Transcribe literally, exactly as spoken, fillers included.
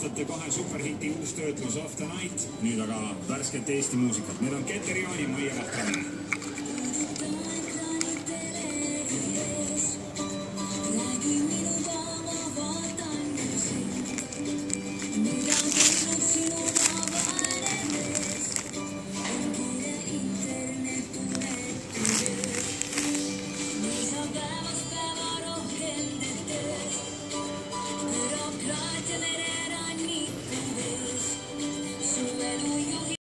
aastate kahe superhiti uus töötlus Of the Night, nüüd aga värsket Eesti muusikat. Need on Keteri Jaani, Maie Vahtranen.